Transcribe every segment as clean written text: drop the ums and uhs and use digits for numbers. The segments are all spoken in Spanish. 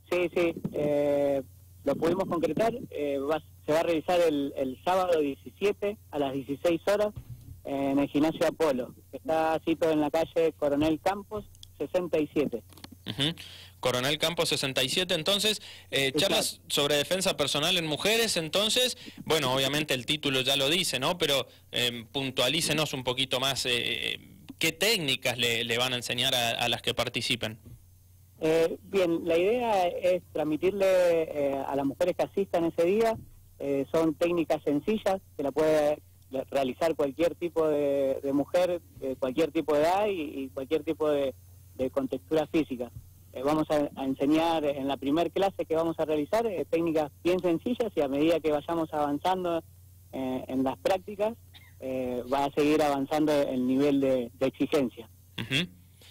Sí, sí, lo pudimos concretar. Se va a realizar el sábado 17 a las 16 horas en el gimnasio Apolo, que está situado en la calle Coronel Campos 67. Uh-huh. Coronel Campos 67, entonces, charlas sobre defensa personal en mujeres, entonces, bueno, obviamente el título ya lo dice, ¿no? Pero puntualícenos un poquito más, ¿qué técnicas le van a enseñar a las que participen? Bien, la idea es transmitirle a las mujeres que asistan ese día, son técnicas sencillas que la puede realizar cualquier tipo de mujer, cualquier tipo de edad y cualquier tipo de contextura física. Vamos a enseñar en la primer clase que vamos a realizar técnicas bien sencillas, y a medida que vayamos avanzando en las prácticas va a seguir avanzando el nivel de exigencia. Uh-huh.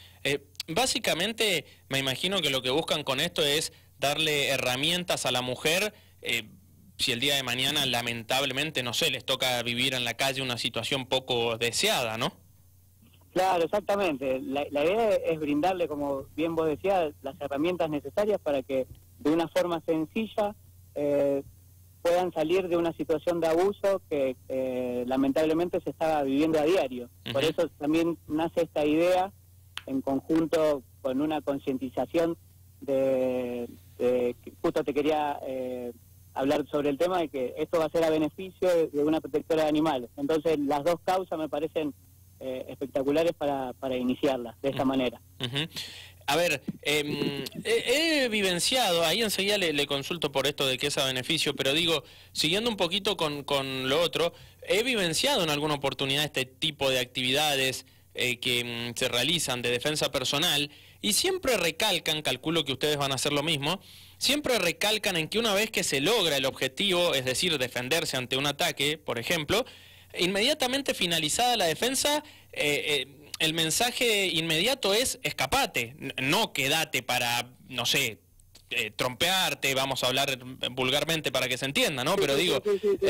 Básicamente me imagino que lo que buscan con esto es darle herramientas a la mujer, si el día de mañana lamentablemente, no sé, les toca vivir en la calle una situación poco deseada, ¿no? Claro, exactamente. La idea es brindarle, como bien vos decías, las herramientas necesarias para que de una forma sencilla puedan salir de una situación de abuso que lamentablemente se está viviendo a diario. Uh-huh. Por eso también nace esta idea en conjunto con una concientización de justo te quería hablar sobre el tema de que esto va a ser a beneficio de una protectora de animales. Entonces las dos causas me parecen espectaculares para iniciarlas de esta manera. Uh-huh. A ver, he vivenciado, ahí enseguida le consulto por esto de que es a beneficio, pero digo, siguiendo un poquito con lo otro, he vivenciado en alguna oportunidad este tipo de actividades que se realizan de defensa personal, y siempre recalcan, calculo que ustedes van a hacer lo mismo, siempre recalcan en que una vez que se logra el objetivo, es decir, defenderse ante un ataque, por ejemplo, inmediatamente finalizada la defensa, el mensaje inmediato es escapate, no quédate para, no sé, trompearte, vamos a hablar vulgarmente para que se entienda, ¿no? Pero digo,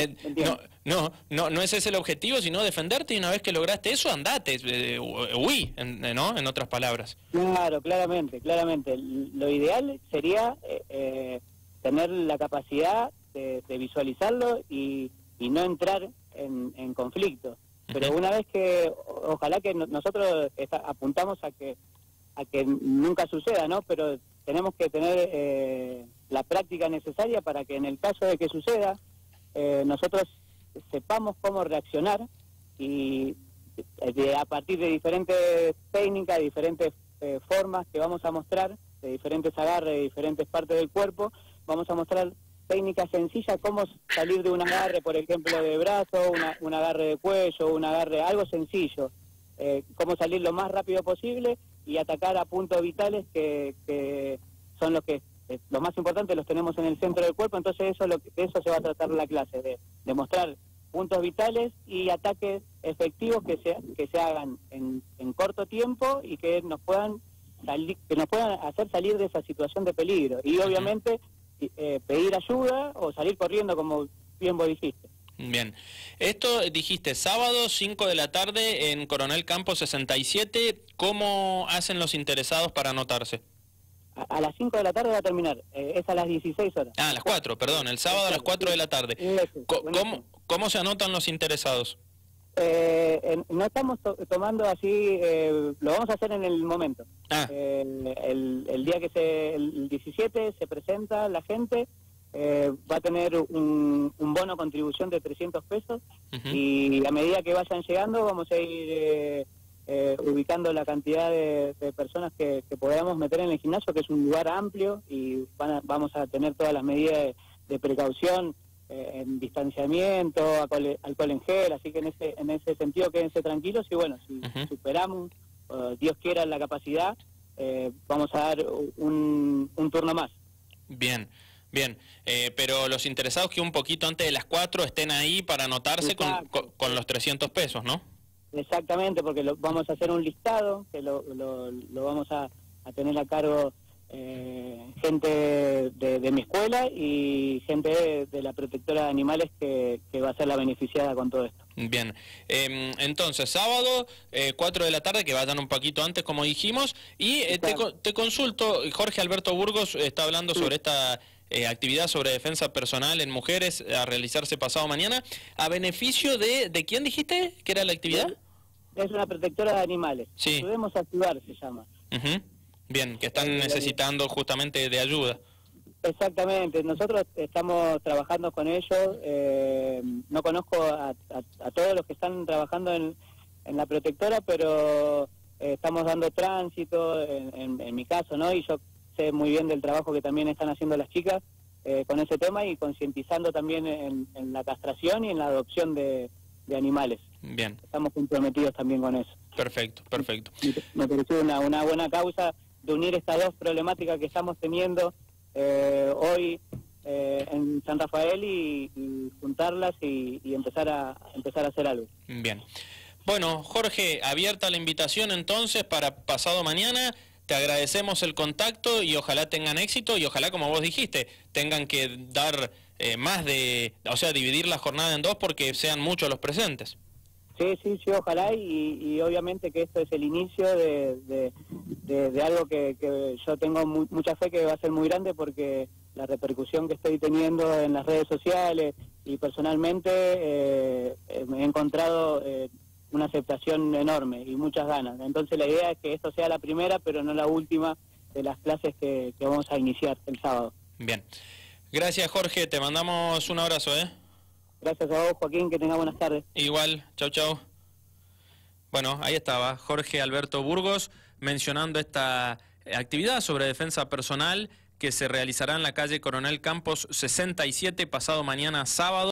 no es ese el objetivo, sino defenderte, y una vez que lograste eso, andate, huí, ¿no? En otras palabras. Claro, claramente. Lo ideal sería tener la capacidad de visualizarlo y no entrar en conflicto. Pero una vez que, ojalá que nosotros apuntamos a que nunca suceda, ¿no? Pero tenemos que tener la práctica necesaria para que en el caso de que suceda, nosotros sepamos cómo reaccionar, y a partir de diferentes técnicas, diferentes formas que vamos a mostrar, de diferentes agarres, de diferentes partes del cuerpo, vamos a mostrar técnicas sencillas, cómo salir de un agarre, por ejemplo, de brazo, un agarre de cuello, un agarre, algo sencillo, cómo salir lo más rápido posible y atacar a puntos vitales que son los que los más importantes, los tenemos en el centro del cuerpo. Entonces de eso se va a tratar la clase, de mostrar puntos vitales y ataques efectivos que se hagan en corto tiempo y que nos puedan hacer salir de esa situación de peligro, y obviamente pedir ayuda o salir corriendo, como bien vos dijiste. Bien, esto dijiste sábado 5 de la tarde en Coronel Campos 67, ¿cómo hacen los interesados para anotarse? A las 5 de la tarde va a terminar, es a las 16 horas. Ah, a las 4, perdón, el sábado a las 4 de la tarde. ¿Cómo se anotan los interesados? No estamos tomando así, lo vamos a hacer en el momento. El día que el 17 se presenta la gente, va a tener un bono contribución de 300 pesos, uh-huh. Y a medida que vayan llegando vamos a ir ubicando la cantidad de personas que podamos meter en el gimnasio, que es un lugar amplio, y vamos a tener todas las medidas de precaución, en distanciamiento, alcohol en gel, así que en ese sentido quédense tranquilos, y bueno, si uh-huh. superamos, Dios quiera, la capacidad, vamos a dar un turno más. Bien, pero los interesados que un poquito antes de las 4 estén ahí para anotarse con los 300 pesos, ¿no? Exactamente, porque vamos a hacer un listado, que lo vamos a tener a cargo gente de mi escuela y gente de la protectora de animales que va a ser la beneficiada con todo esto. Bien, entonces sábado 4 de la tarde, que vayan un poquito antes como dijimos, y te consulto, Jorge Alberto Burgos está hablando sobre esta actividad sobre defensa personal en mujeres a realizarse pasado mañana, a beneficio de ¿quién dijiste que era la actividad? Es una protectora de animales, sí. Podemos Ayudar se llama. Bien, que están necesitando justamente de ayuda. Exactamente, nosotros estamos trabajando con ellos, no conozco a todos los que están trabajando en la protectora, pero estamos dando tránsito, en mi caso, ¿no? Y yo sé muy bien del trabajo que también están haciendo las chicas con ese tema y concientizando también en la castración y en la adopción de animales. Bien. Estamos comprometidos también con eso. Perfecto, perfecto. Me pareció una buena causa de unir estas dos problemáticas que estamos teniendo hoy en San Rafael y juntarlas y empezar a hacer algo. Bien. Bueno, Jorge, abierta la invitación entonces para pasado mañana. Te agradecemos el contacto y ojalá tengan éxito y ojalá, como vos dijiste, tengan que dar más dividir la jornada en dos porque sean muchos los presentes. Sí, ojalá y obviamente que esto es el inicio de algo que yo tengo mucha fe que va a ser muy grande porque la repercusión que estoy teniendo en las redes sociales y personalmente he encontrado una aceptación enorme y muchas ganas. Entonces la idea es que esto sea la primera pero no la última de las clases que vamos a iniciar el sábado. Bien. Gracias, Jorge, te mandamos un abrazo, Gracias a vos, Joaquín, que tengas buenas tardes. Igual, chau, chau. Bueno, ahí estaba Jorge Alberto Burgos mencionando esta actividad sobre defensa personal que se realizará en la calle Coronel Campos 67 pasado mañana sábado.